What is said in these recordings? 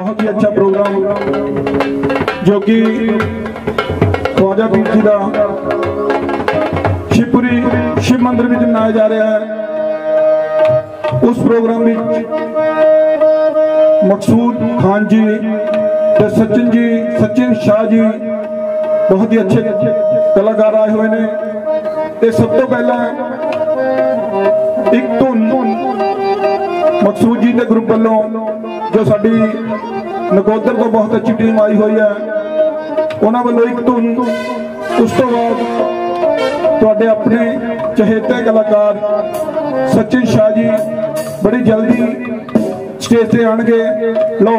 बहुत ही अच्छा प्रोग्राम जो कि ख्वाजा पीर जी का शिवपुरी शिव मंदिर में मनाया जा रहा है। उस प्रोग्राम में मकसूद खान जी ते सचिन शाह जी बहुत ही अच्छे कलाकार आए हुए ने। सब तो पहला एक धुन मकसूद जी के ग्रुप वालों जो साडी नकोदर तो बहुत अच्छी टीम आई हुई है उन्होंने वालों एक धुन। उस तो बाद तुहाडे अपने चहेते कलाकार सचिन शाह जी बड़ी जल्दी स्टेज से आएंगे। लो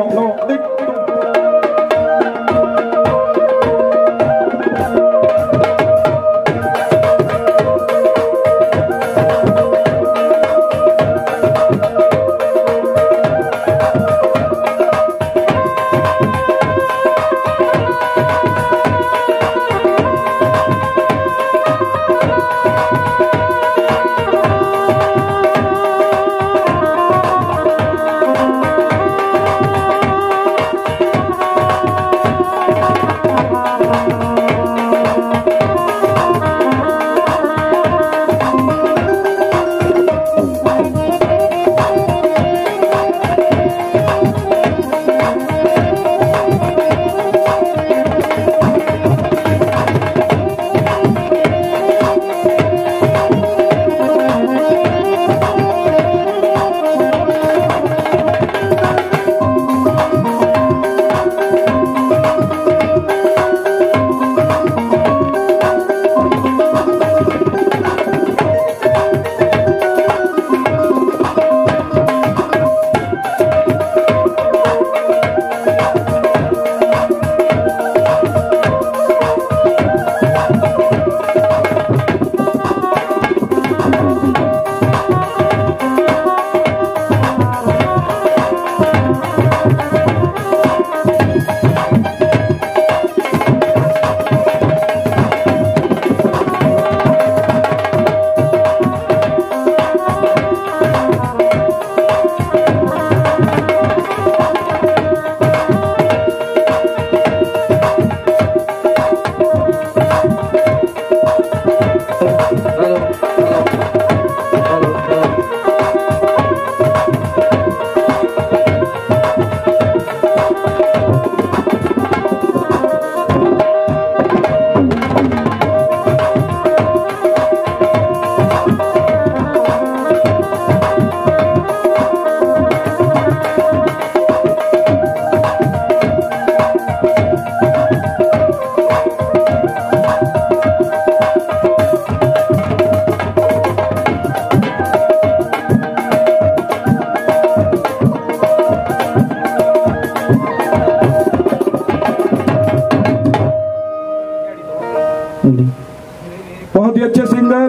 बहुत ही अच्छे सिंगर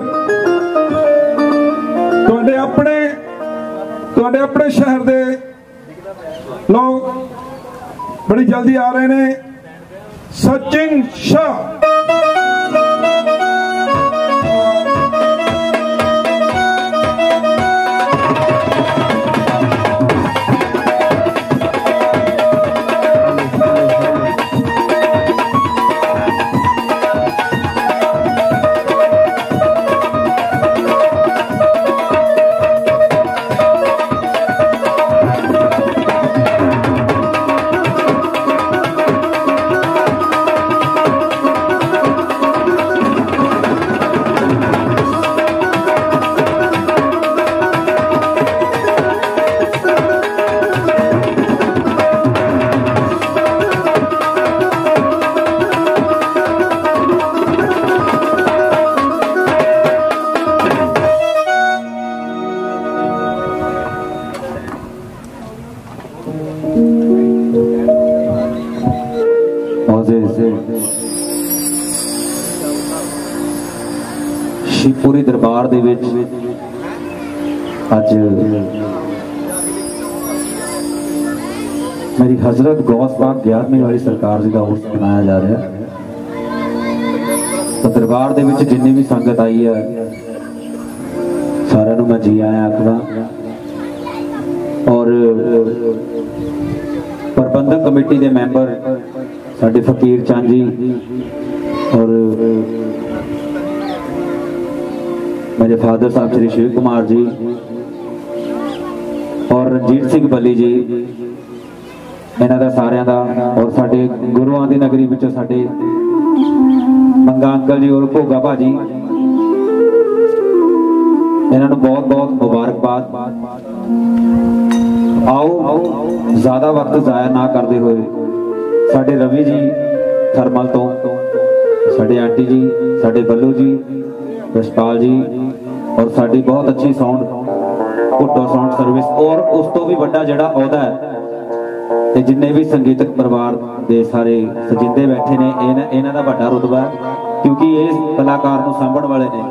तुहाडे अपने शहर दे लोग बड़ी जल्दी आ रहे हैं। सचिन शाह शिवपुरी दरबार दे विच अज मेरी हजरत गौस पाक 11वीं वाली सरकार जी का उर्स मनाया जा रहा है। तो दरबार दे विच जिन्नी भी संगत आई है सारिआं नूं मैं जी आया आखदा और पर प्रबंधक कमेटी के मैंबर साडे फकीर चंद जी और मेरे फादर साहब श्री शिव कुमार जी और रणजीत सिंह बली जी, इन्हां दा सारियां दा, और साडे गुरुआं दी नगरी विचों साडे मंगा अंकल जी और भोगा भाजी, इन्हां नूं बहुत बहुत मुबारकबाद। आओ ज्यादा वक्त जाया ना करते हुए साडे रवि जी थरमल तो, साडे आंटी जी, साडे बल्लू जी, यशपाल जी और साडी बहुत अच्छी साउंड भुट्टो साउंड सर्विस, और उस तो भी बड़ा जिहड़ा अहुदा है ते जिन्ने भी संगीतक परिवार दे सारे सजिंदे बैठे ने, इन्हां दा वड्डा रुतबा है क्योंकि ये कलाकार नूं सांभण वाले ने।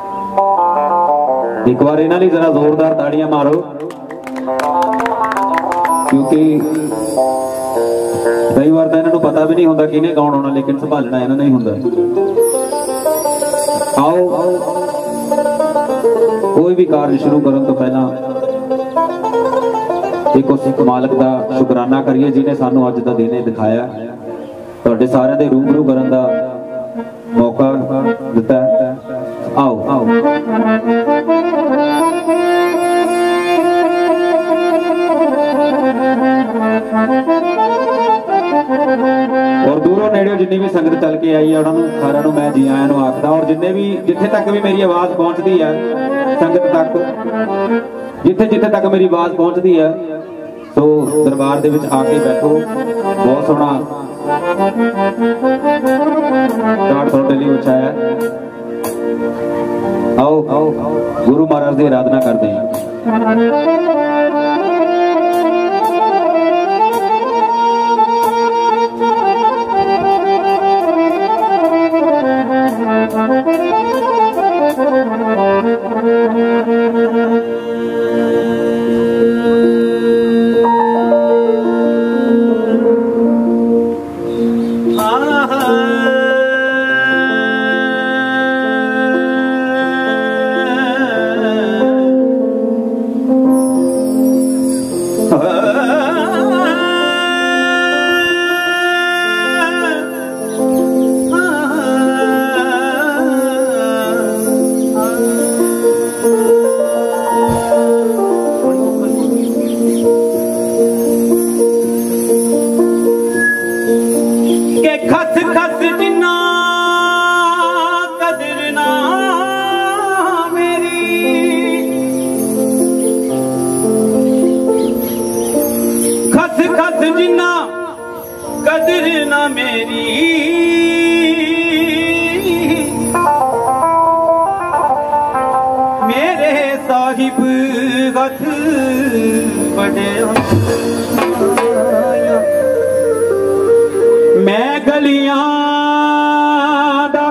एक बार इन्हां लई जरा जोरदार ताड़ियां मारो क्योंकि कई बार तो इन्होंने पता भी नहीं होता किने गाउन होना, लेकिन संभालना इन्होंने ही होंदा। आओ कोई भी कार्य शुरू करने तो पहला एक उस मालिक का शुकराना करिए जिन्हें सानू अज का दिन दिखाया, तुहाडे सारे दे रूबरू करन दा मौका दिता है। आओ आओ और दूरों नेड़े जिन्नी भी संगत चल के आई है उन्होंने सारे मैं जी आया नूं आखदा, और जिन्ने भी जिथे तक भी मेरी आवाज पहुंचती है संगत तक, जिथे जिथे तक मेरी आवाज पहुंचती है, तो दरबार दे विच आके बैठो। बहुत सोहना घाट तुहाडे लई विछाया। आओ आओ गुरु महाराज की आराधना करते हैं। मैं गलियां दा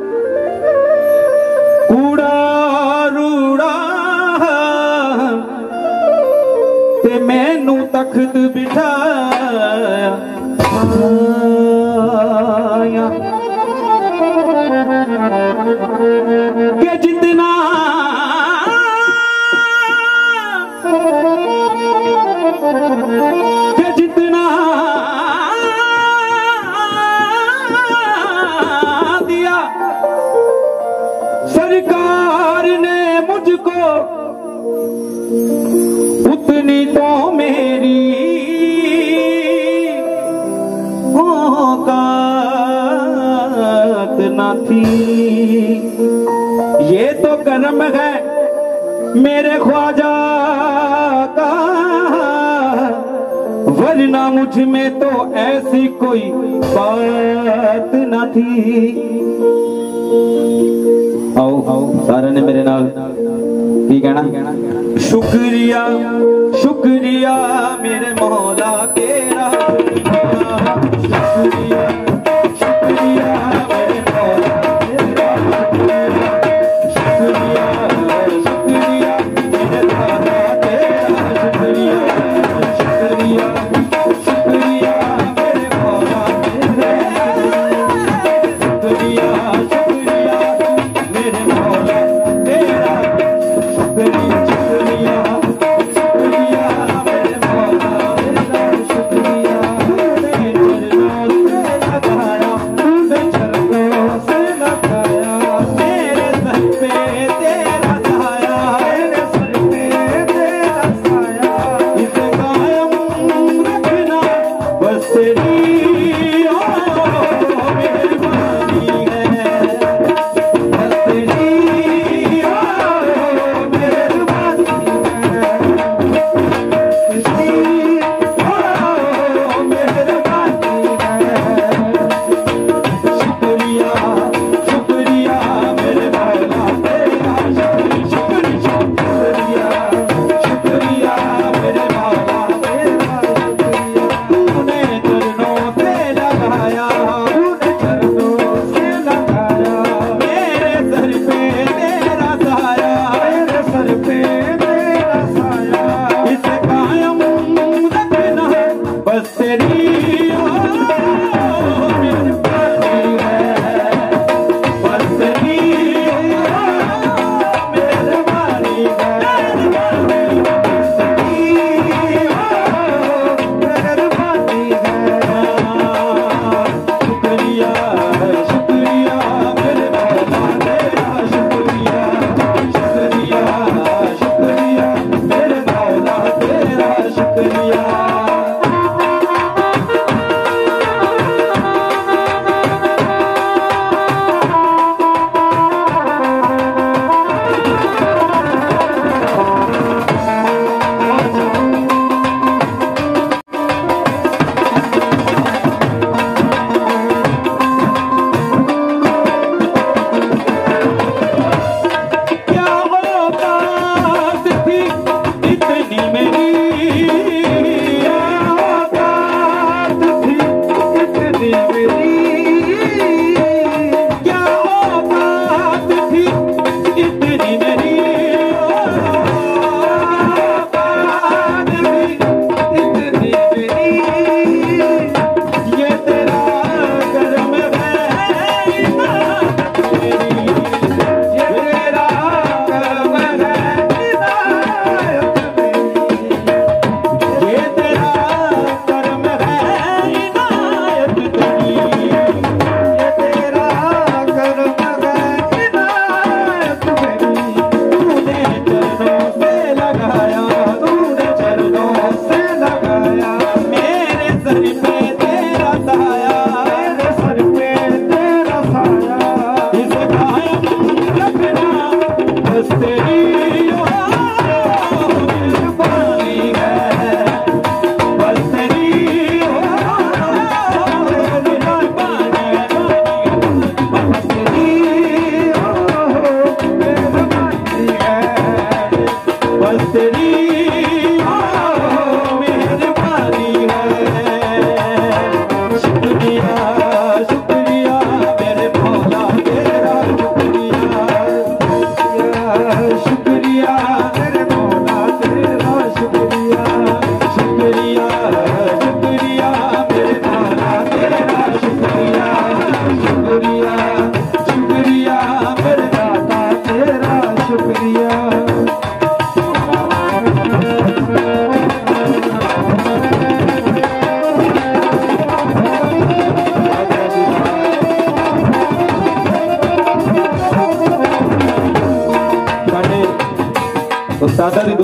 कूड़ा रूड़ा ते मैनू तख्त बिठाया, के जितना दिया सरकार ने मुझको उतनी तो मेरी औकात न थी। ये तो कर्म है मेरे ख्वाजा का, वरना मुझ में तो ऐसी कोई बात न थी। आओ आओ सारे ने मेरे नाल की कहना, शुक्रिया शुक्रिया मेरे मौला तेरा, शुक्रिया शुक्रिया मेरे मौला तेरा, शुक्रिया शुक्रिया मेरे दादा तेरा, शुक्रिया शुक्रिया शुक्रिया मेरे मौला तेरा, शुक्रिया शुक्रिया मेरे मौला तेरा, शुक्रिया शुक्रिया शुक्रिया मेरे मौला तेरा, शुक्रिया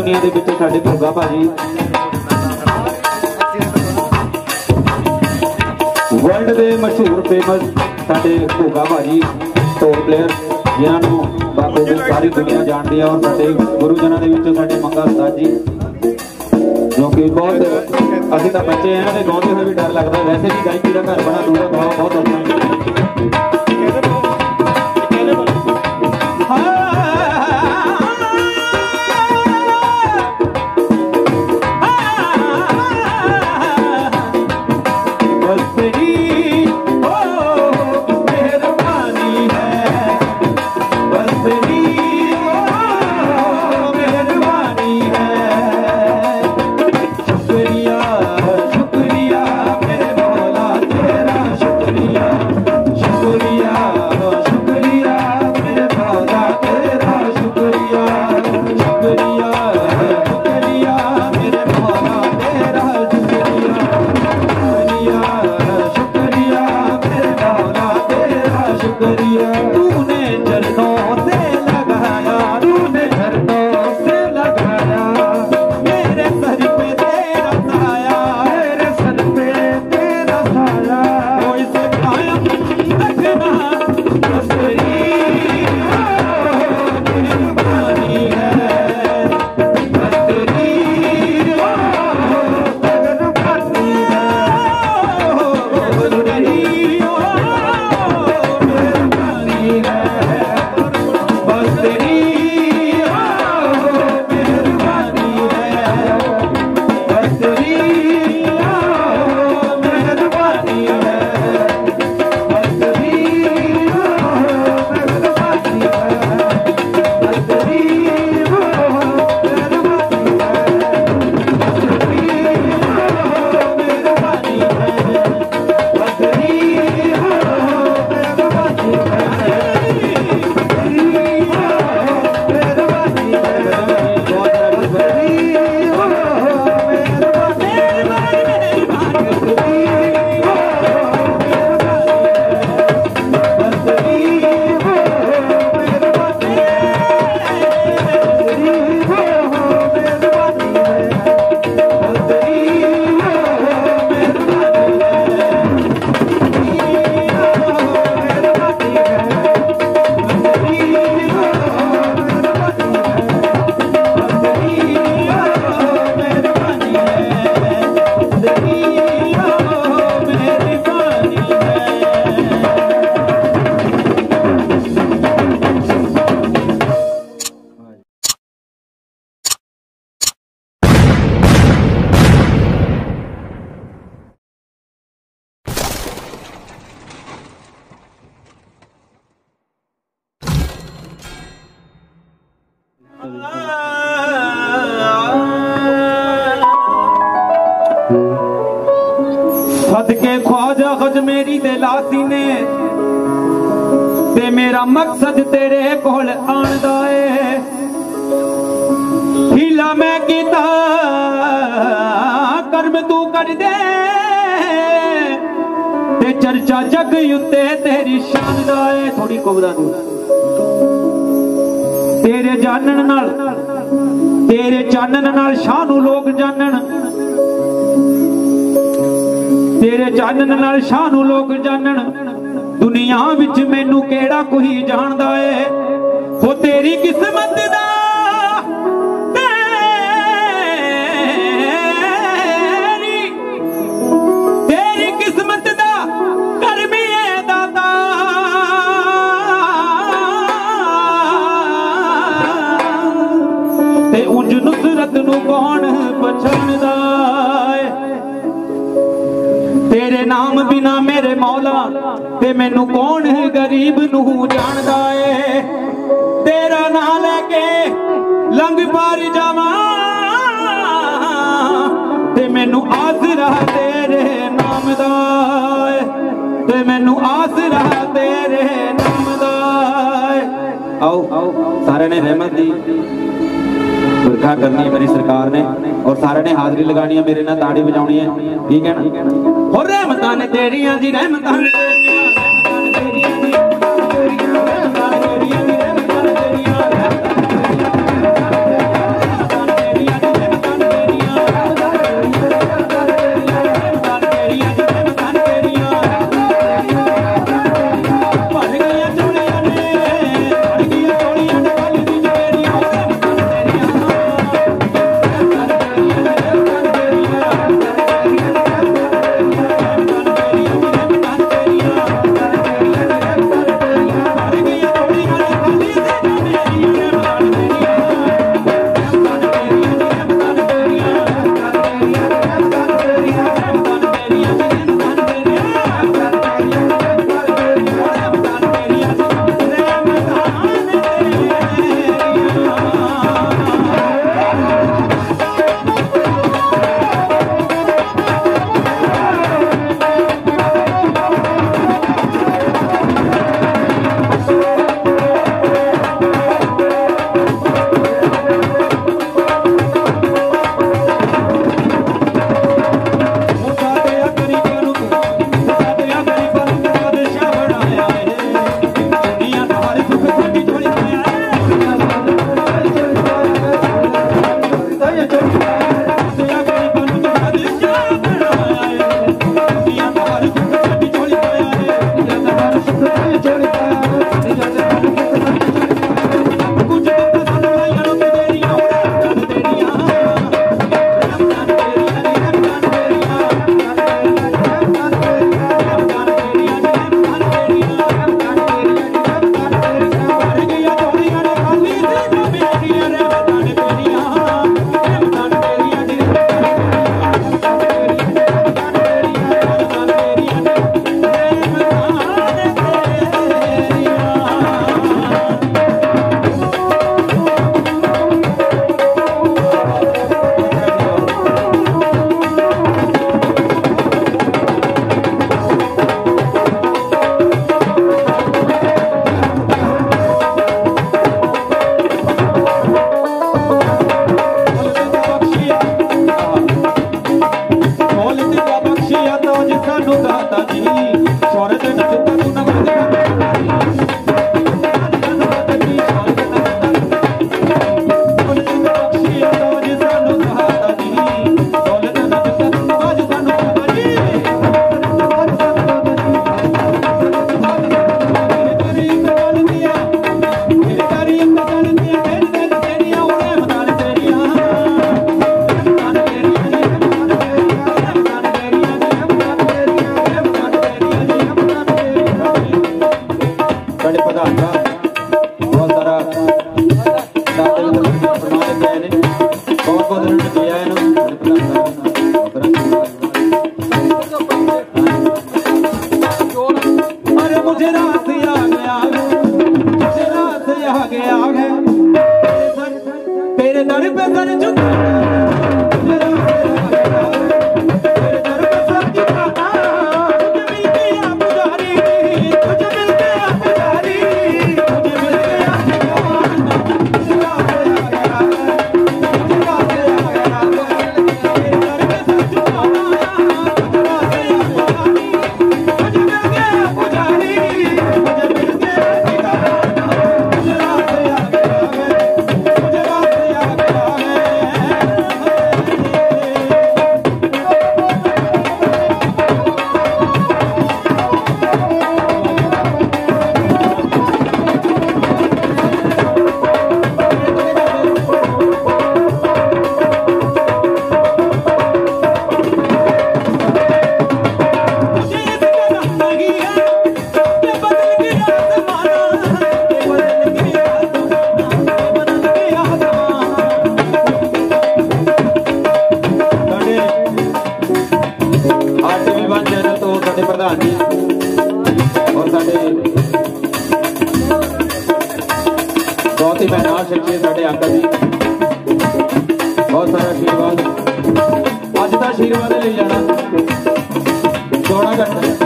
दुनिया के विच साडे भुग्गा भाजी वर्ल्ड के मशहूर फेमस साडे भुग्गा भाजी ढोल प्लेयर जिन्होंने बाबे सारी दुनिया जानती है और साडे गुरुजनों के विचों साडे मंगा उस्ताद जी जो कि बहुत असीं तां बच्चे हैं ते गाउंदे होए भी डर लगता है। वैसे भी गायकी का घर बड़ा दूर है बहुत औखा सदके ख्वाजा खज मेरी दे लासी ने ते मेरा मकसद तेरे कोल आंदा है। हीला मैं कीता कर्म तू कर दे ते चर्चा जग उत्ते तेरी शान दा है। थोड़ी कोबरा दू तेरे जानन नाल तेरे चानन नाल शानू लोग जानन तेरे चानन नाल शानू लोग जानन दुनिया विच मैनू केड़ा कोई जानदा है। हो तेरी किस्मत दा तेरी किस्मत दा करमी है दाता ते उंज नुसरत नू कौन पछाणदा तेरे नाम बिना मेरे मौला ते मैनू कौन गरीब नू जानदा है। तेरा नाम लेके लंघ पार जावा ते मैनू आसरा तेरे नाम दा ते मैनू आसरा तेरे नाम दा। आओ सारे ने रहमत दी बरखा करनी है मेरी सरकार ने और सारे ने हाजिरी लगानी है मेरे ना ताड़ी बजानी है। ठीक है ना। और रहमतां ने तेरियां जी रहमतां ने तेरियां बहुत ही मेहनत शख्सी साढ़े अंकल जी बहुत सारा आशीर्वाद अज का आशीर्वाद ले जाना 14 घंटे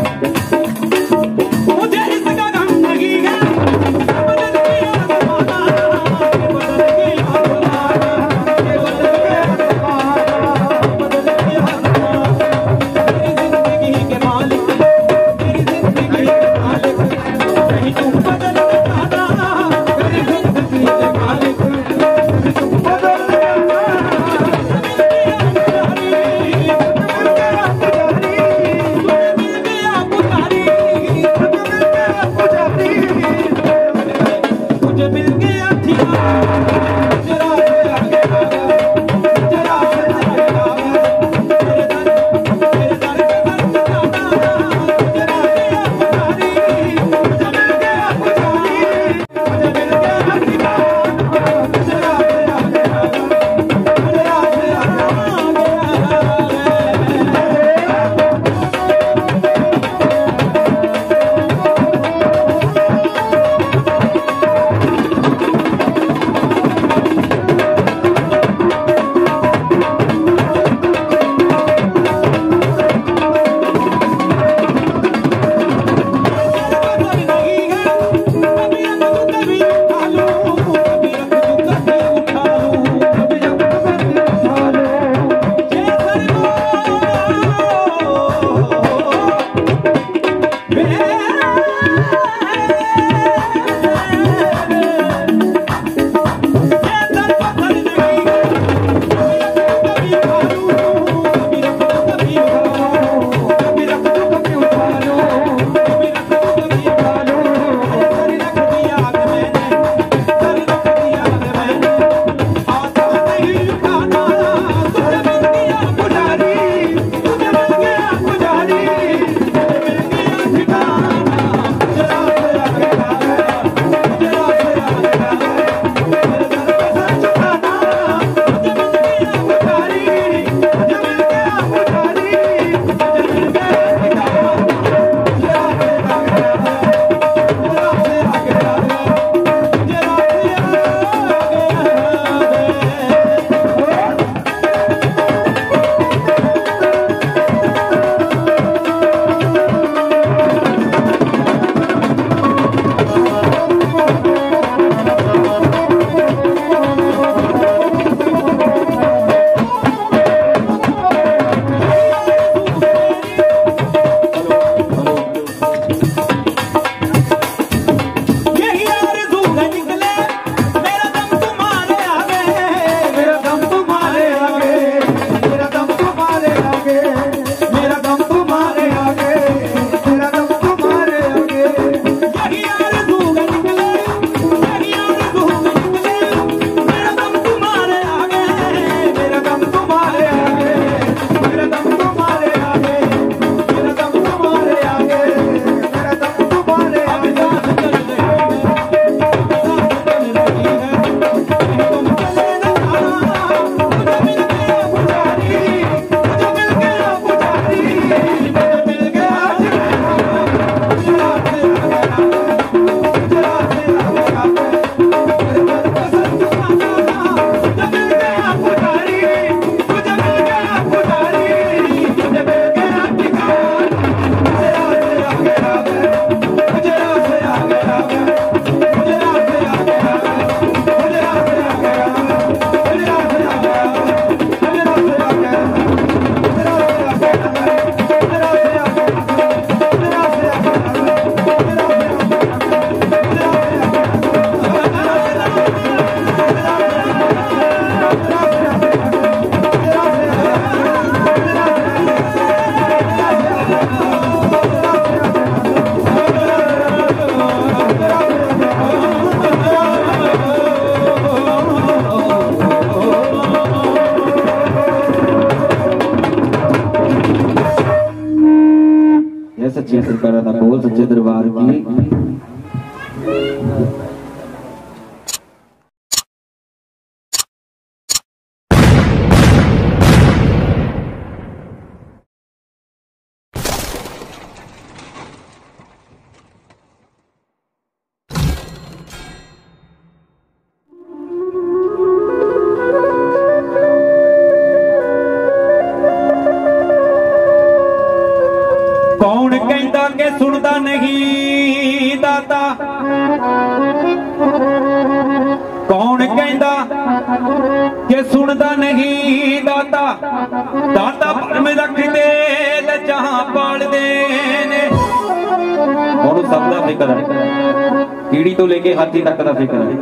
सुनदा नहीं दाता दाता भरम रखदे लजां पालदे ने। ਉਹਨੂੰ ਸਭ ਦਾ ਫਿਕਰ ਹੈ, ਕੀੜੀ ਤੋਂ ਲੈ ਕੇ ਹਾਥੀ ਤੱਕ ਦਾ ਫਿਕਰ ਹੈ।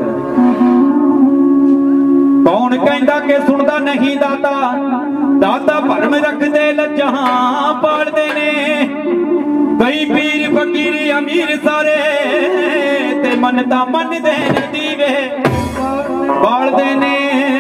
ਕੌਣ ਕਹਿੰਦਾ ਕਿ ਸੁਣਦਾ ਨਹੀਂ ਦਾਤਾ ਦਾਤਾ ਭਰਮ ਰੱਖਦੇ ਲਜਾਂ ਪਾਲਦੇ ਨੇ। ਕਈ ਪੀਰ ਫਕੀਰ ਅਮੀਰ ਸਾਰੇ ਤੇ ਮੰਨਤਾ ਮੰਨਦੇ ਨੇ ਦੀਵੇ ਬਾਲਦੇ ਨੇ।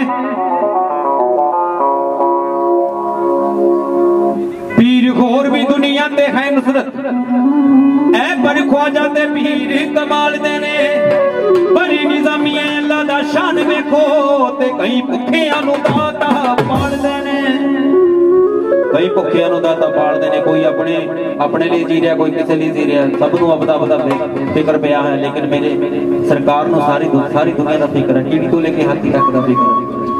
पीर होर भी दुनिया ते है नुसरत ऐ पर ख्वाजा ते पीर कमाल दे ने। बड़ी निजामिया अल्लाह दा शान वेखो ते कई भुखियां नूं दाता पालदे ने। कई भुखियां नूं दाता पालदे ने। कोई अपने लिए जी रहा, कोई किसी लिए जी रहा, सब नूं अपना फिक्र पिया है। लेकिन मेरे सरकार नूं सारी दुनिया दा फिक्र है, कीड़ी तो लेके हाथी तक दा फिक्र है।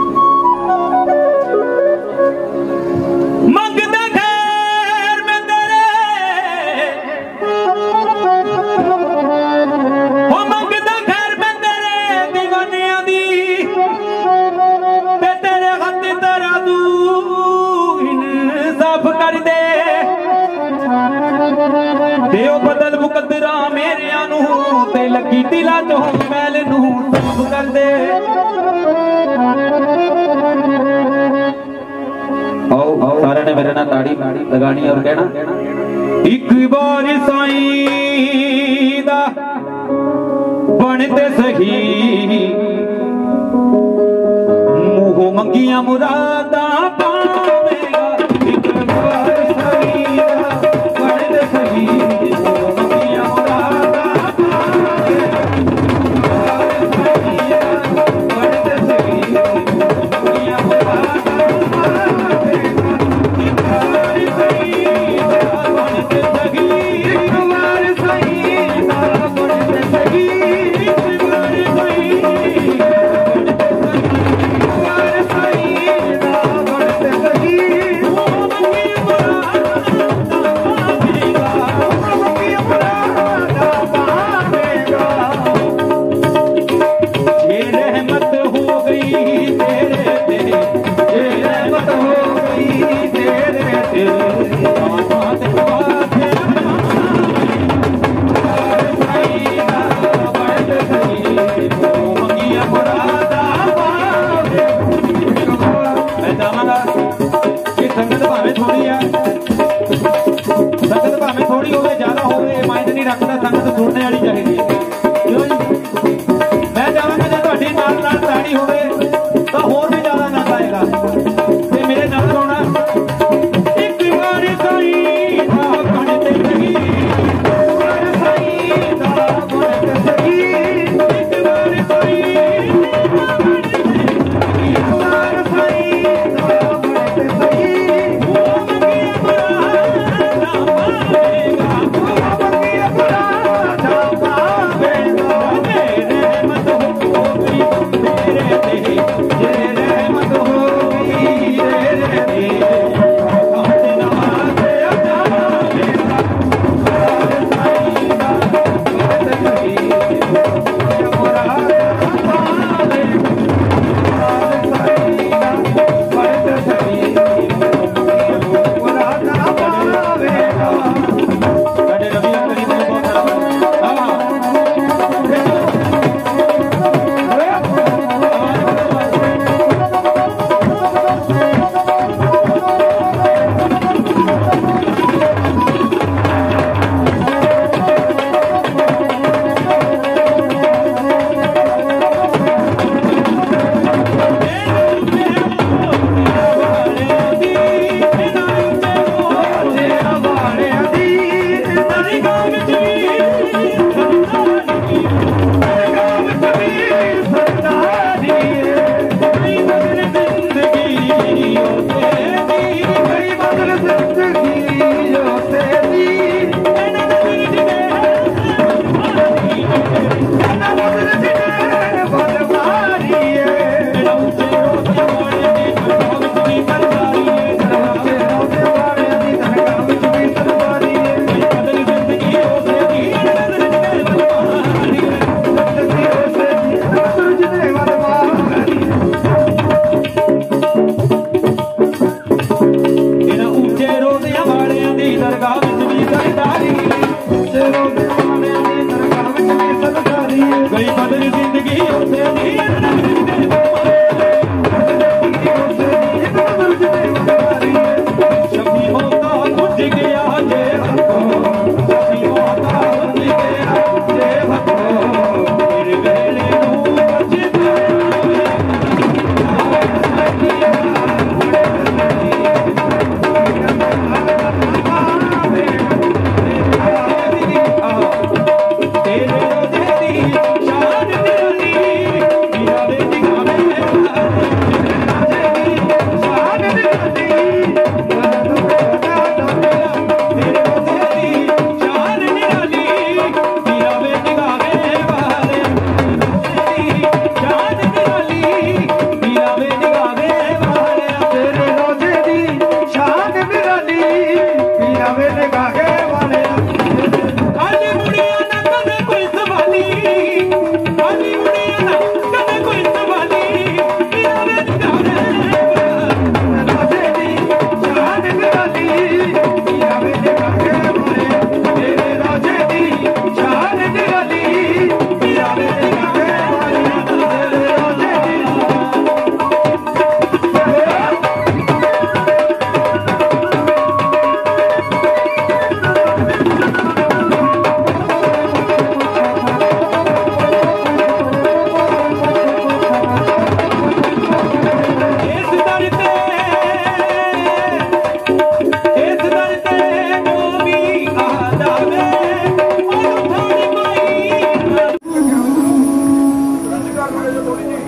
बदल मुकदरा मेरे ते लगी दिला चो मैल नूं साफ कर दे। आओ सारे ने मेरे नाल ताड़ी लगानी और कहना एक बार साईं दा बनते सही मुंह मंगिया मुरादा पावेगा। एक बार साईं दा बनते सही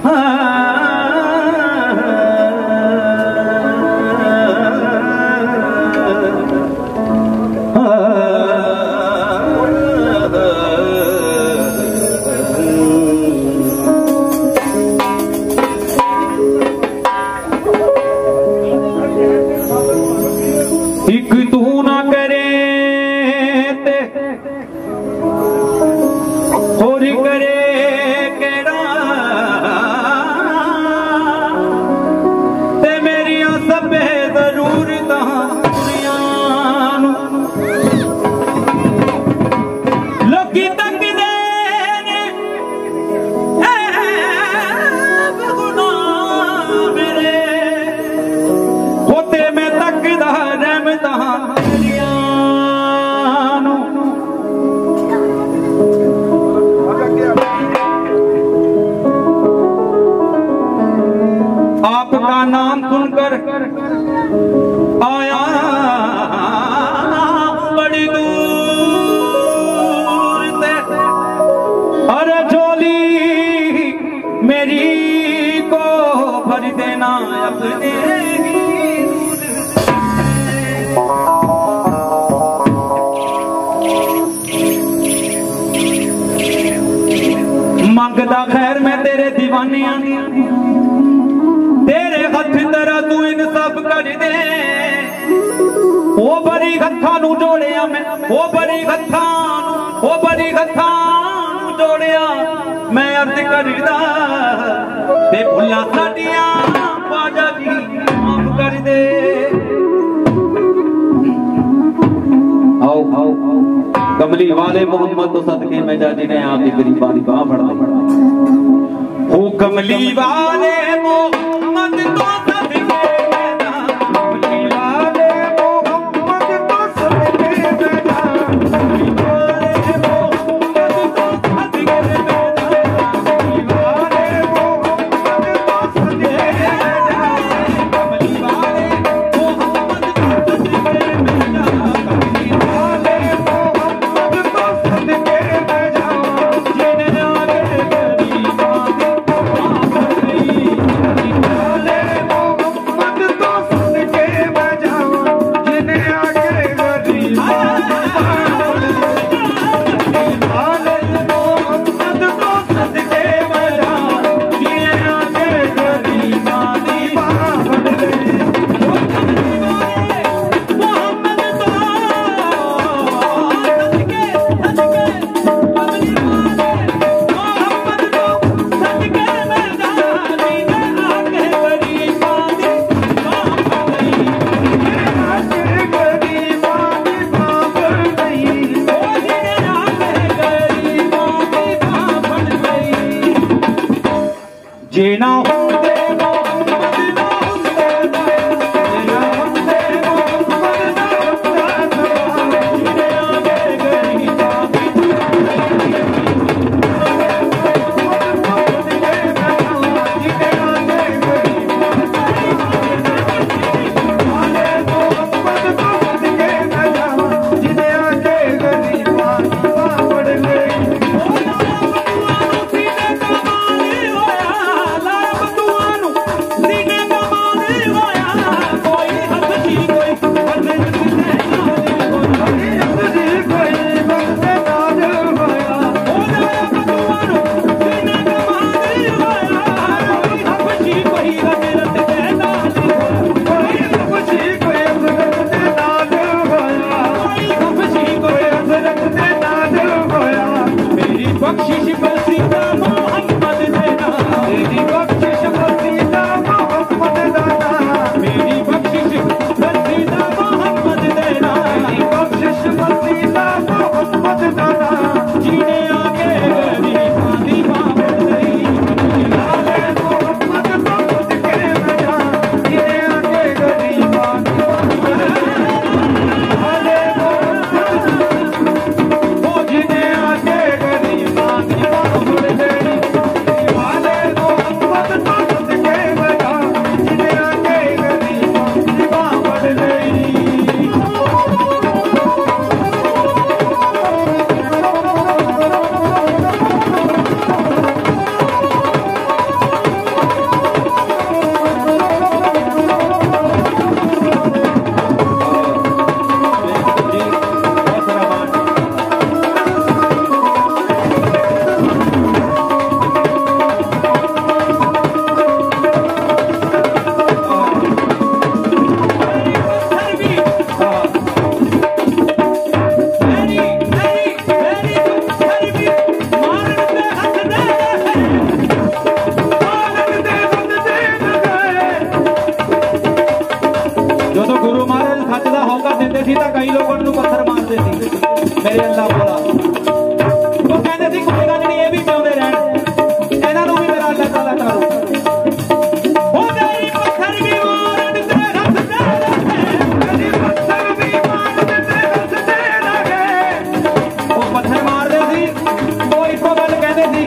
आपका नाम सुनकर आया बड़ी दूर से, अरे झोली मेरी को भर देना अपने मंगदा खैर मैं तेरे दीवाने तेरे हथ तेरा तू इन सब कर दे। वो बड़ी हथा नू जोड़िया मैं, वो बड़ी हथा नू जोड़िया मैं अर्ज करदा ते भुला साडिया बाजा जी माफ कर दे। आओ आओ कमली वाले मोहम्मद तो सदके में जाजी ने आपकी गरीबा दी बाह फड़ ली। ओ कमली वाले मोहम्मद तो सदके में जा, कमली वाले मोहम्मद तो सदके में जा, कमली वाले मोहम्मद तो सदके में जा, कमली वाले मोहम्मद तो सदके में जा, कमली वाले मोहम्मद तो सदके में जा, कमली वाले मोहम्मद तो सदके में जा, जिन्हें आगे गरीबा जेना होंदे मोहम्मद ना होंदे, जेना होंदे मोहम्मद ना होंदे, जिन्हें आगे गरीबा मेरे अल्लाह बोला वो कहते थे कोई गल नहीं ये भी जिउंदे रहन इन्हां नूं भी मेरा अल्लाह ताला तारू ओ मेरी पत्थर भी मारन ते रस दे मेरी पत्थर भी मारन ते रस दे लगे ओ पत्थर मारदे सी ओ इको गल कहंदे सी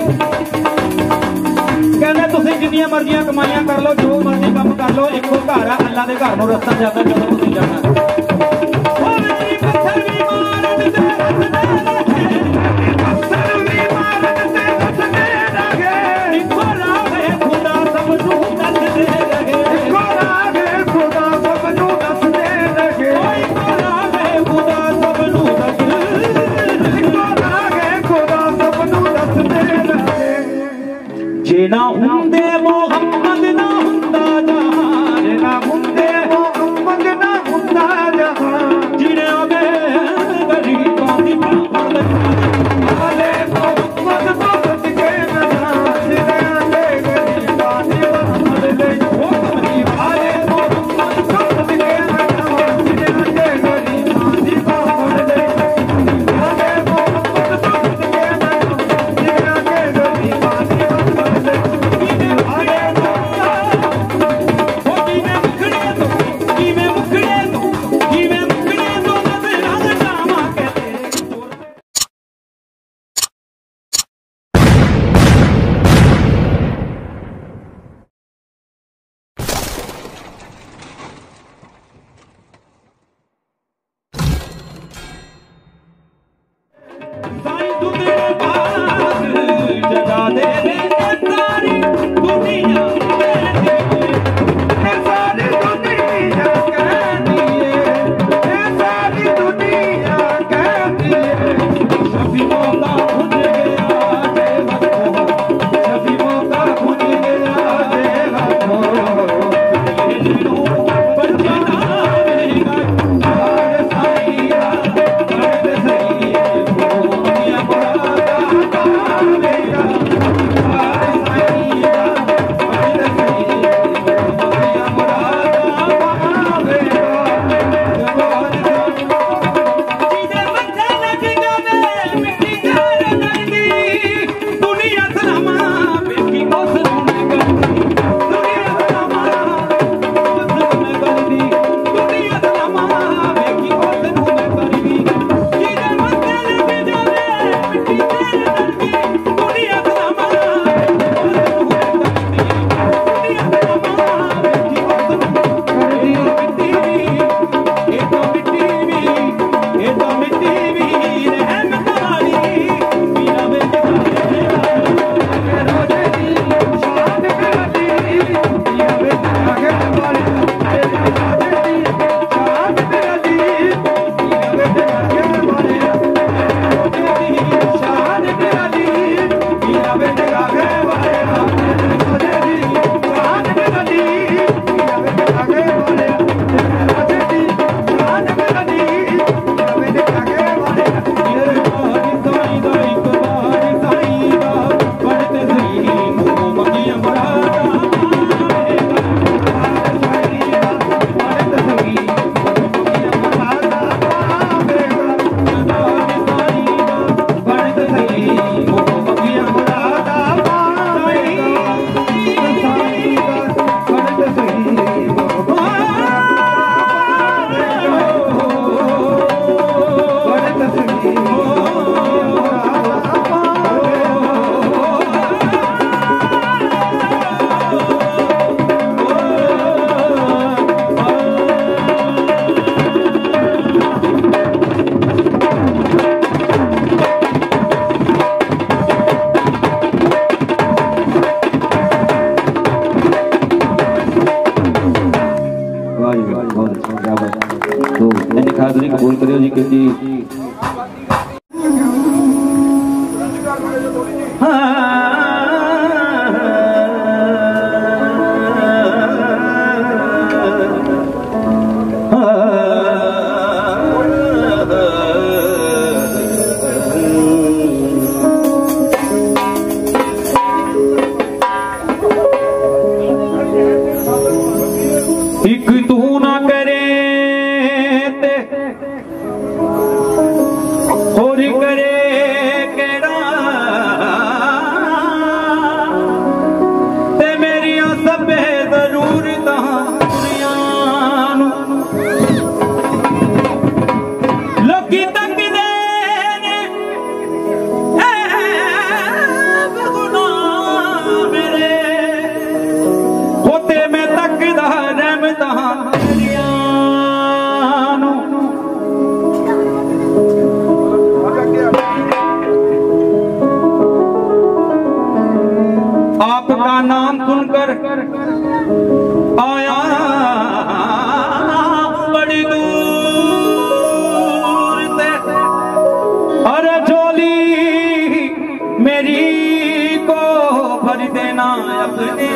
कहंदे तुसीं जिन्नियां मर्जियां कमाइयां कर लो जो मर्जी काम कर लो इको घर आ अल्लाह दे घर नूं रस्ता जांदा जदों तुसीं जाना ओ मेरी पत्थर भी मारन ते रस दे पत्थर भी मारन ते रस दे लगे इको राहे खुदा सब नूं दस दे लगे इको राहे खुदा सब नूं दस दे लगे इको राहे खुदा सब नूं दस इको राहे खुदा सब नूं दस दे लगे जे ना हुंदे मोहम्मद ना हुंदा जहां जे ना हुंदे मोहम्मद ना हुंदा जहां जिने आगे गरीबां दी पकड़ आले मोहम्मद तो बच के ना जिने आगे गरीबां दी पकड़ ले ओ कमली आले मोहम्मद तो बच के ना जिने आगे गरीबां दी पकड़ ले आले मोहम्मद तो बच के ना जिने आगे गरीबां दी पकड़ ले जगा दे सारी दुनिया सारी दुनिया कहती है सारी दुनिया कहती है सभी मौका खुद गया सभी मौका खुद गया बचना रहेगा साइया सही हाजरी कबूल करियो जी कि नाम सुनकर आया बड़ी दूर से, अरे झोली मेरी को भर देना अपने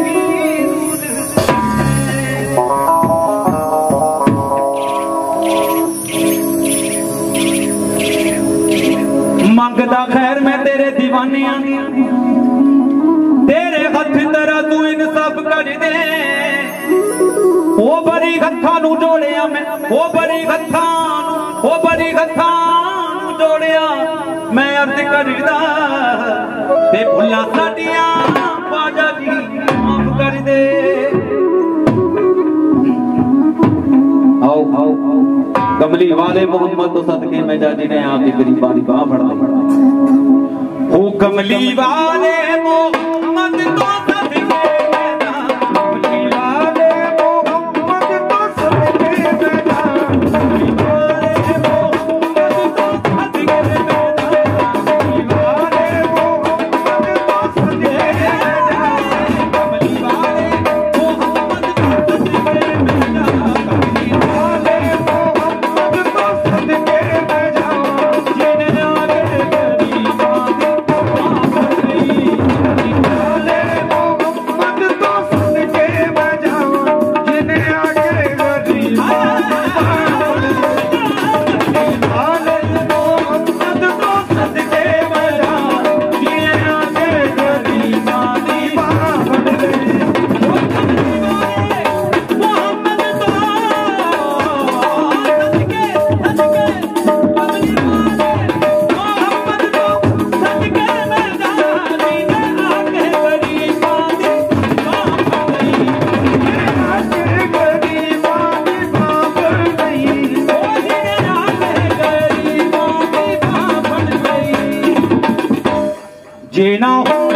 मंगदा खैर मैं तेरे दीवाने, तेरे हथ तेरा तू इन सब कर दे। ओ बड़ी हत्था नू जोड़िया मैं, ओ बड़ी हत्था नू जोड़िया मैं अर्ज करदा ते भुला साडिया बाजा जी माफ कर दे। आओ आओ कमली वाले मोहम्मद तो सदके में जाजी ने आपकी गरीबां दी बाह फड़ ली। ओ कमली वाले मोहम्मद तो सदके में जा, कमली वाले मोहम्मद तो सदके में जा, कमली वाले मोहम्मद तो सदके में जा, कमली वाले मोहम्मद तो सदके में जा, कमली वाले मोहम्मद तो सदके में जा, कमली वाले जीना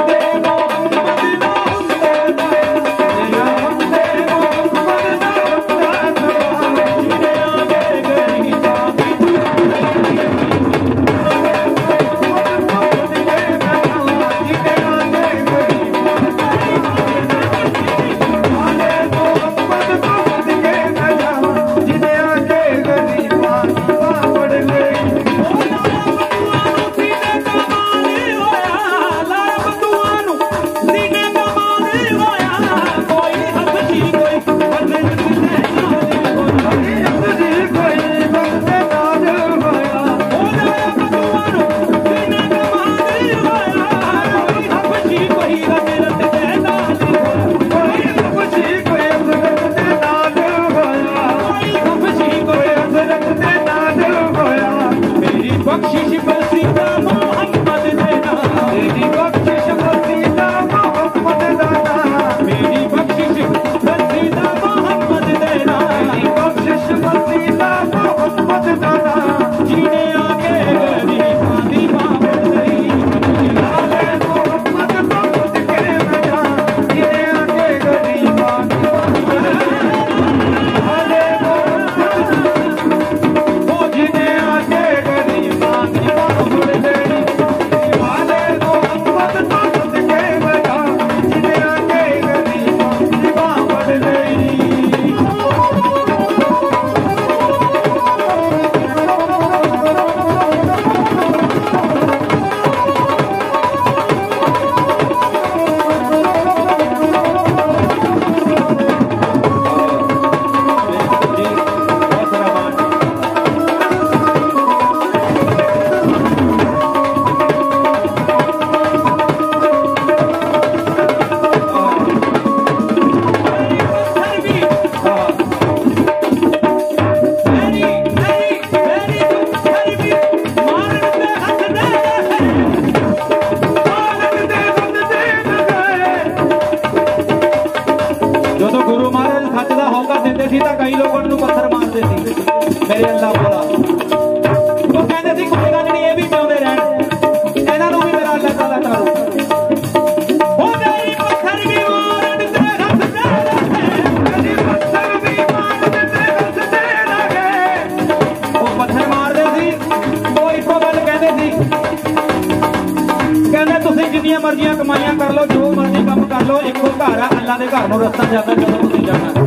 मेरे अल्लाह बोला वो कहते थे कोई गल नहीं, ये भी चाहते रहन, इन्हों भी मेरा अल्लाह ताला करो। ओ मेरी पत्थर भी मार दे हंसते रहे, मेरी पत्थर भी मार दे हंसते रहे। वो पत्थर मार दे सी, वो इको गल कहते सी, कहते तुसीं जिन्नियां मर्जियां कमाइयां कर लो, जो मर्जी काम कर लो, चलो इको घर आ अल्लाह के घर में रस्ता जाता चलो तुम जाना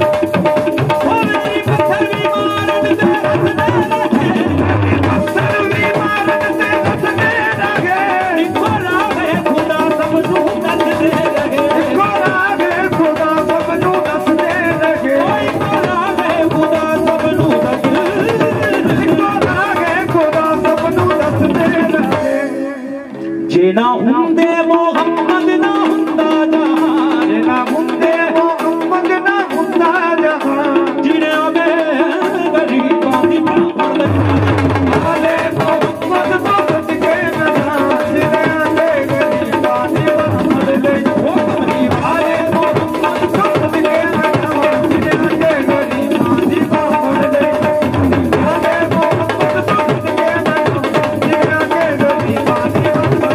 ना हुंदे मोहम्मद ना हुंदा जहान ना हुंदे मोहम्मद ना हुंदा जहान जिने आवे गरीबां दी मदद आले मोहम्मद मदद के मैदान जिने आवे गरीबां दी मदद ओ कमली आले मोहम्मद मदद के मैदान जिने आवे गरीबां दी मदद आले मोहम्मद मदद के मैदान जिने आवे गरीबां दी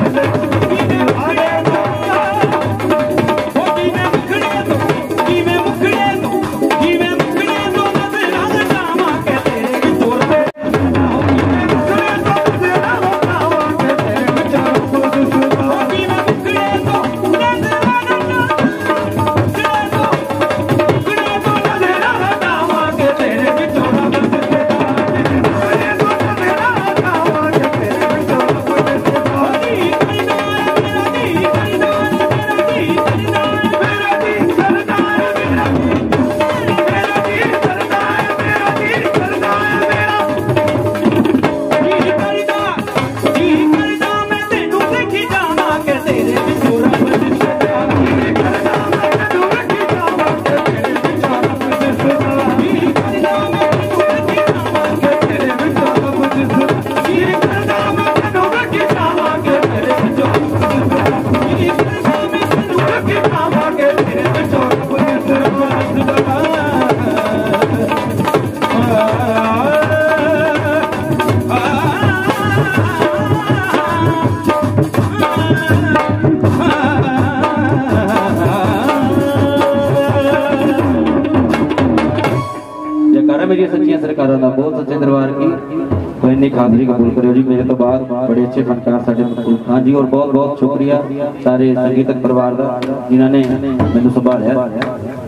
मेरी सच्चियां सरकारों का बहुत सच्चे दरबार की तो इन्नी खातरी कबूल करो जी। मेरे तो बाद बड़े अच्छे फनकार साडे हाँ जी और बहुत बहुत शुक्रिया सारे संगीतक परिवार का जिन्होंने मैनू संभालिया।